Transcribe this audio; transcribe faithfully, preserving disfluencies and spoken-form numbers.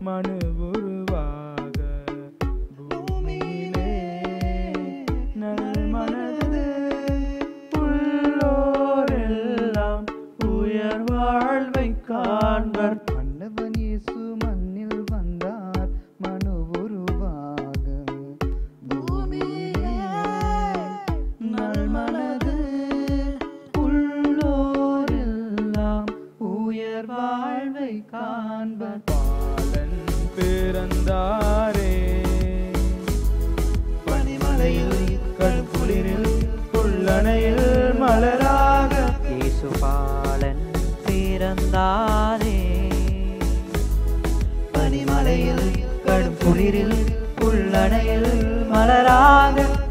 மனு உருவாக பூமியிலே நல் மனது உள்ளோரெல்லாம் உயர் வாழ்வை காண்பர். மன்னவன் இயேசு மண்ணில் வந்தார் மனு உருவாக பூமியிலே நல் மனது உள்ளோரெல்லாம் உயர் வாழ்வை காண்பர். பாலன் பிறந்தாரே பனிமலையில் கடுங்குளிரில் புல்லணையில் மலராக. இயேசு பாலன் பிறந்தாரே பனிமலையில் கடுங்குளிரில் புல்லணையில் மலராக.